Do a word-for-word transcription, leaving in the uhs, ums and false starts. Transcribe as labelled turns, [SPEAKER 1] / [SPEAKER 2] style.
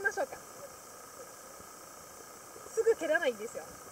[SPEAKER 1] ましょうか。すぐ蹴らないんですよ。